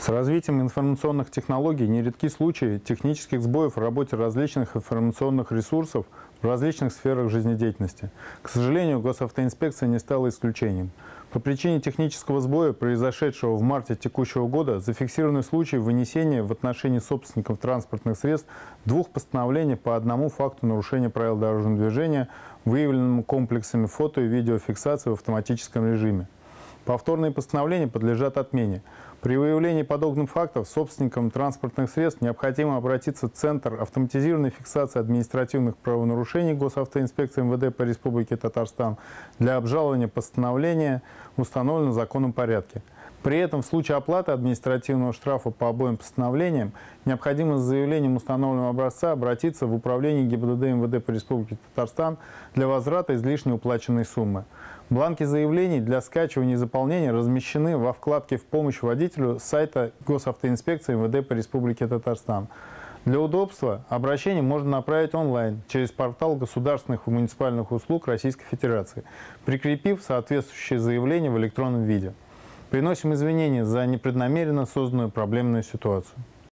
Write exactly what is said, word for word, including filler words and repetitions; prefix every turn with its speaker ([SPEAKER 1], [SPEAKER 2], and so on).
[SPEAKER 1] развитием информационных технологий нередки случаи технических сбоев в работе различных информационных ресурсов в различных сферах жизнедеятельности. К сожалению, госавтоинспекция не стала исключением. По причине технического сбоя, произошедшего в марте текущего года, зафиксированы случаи вынесения в отношении собственников транспортных средств двух постановлений по одному факту нарушения правил дорожного движения, выявленному комплексами фото- и видеофиксации в автоматическом режиме. Повторные постановления подлежат отмене. При выявлении подобных фактов собственникам транспортных средств необходимо обратиться в Центр автоматизированной фиксации административных правонарушений Госавтоинспекции эм вэ дэ по Республике Татарстан для обжалования постановления в установленном законом порядке. При этом в случае оплаты административного штрафа по обоим постановлениям необходимо с заявлением установленного образца обратиться в управление гэ и бэ дэ дэ эм вэ дэ по Республике Татарстан для возврата излишне уплаченной суммы. Бланки заявлений для скачивания и заполнения размещены во вкладке «В помощь водителю» сайта Госавтоинспекции эм вэ дэ по Республике Татарстан. Для удобства обращение можно направить онлайн через портал государственных и муниципальных услуг Российской Федерации, прикрепив соответствующее заявление в электронном виде. Приносим извинения за непреднамеренно созданную проблемную ситуацию.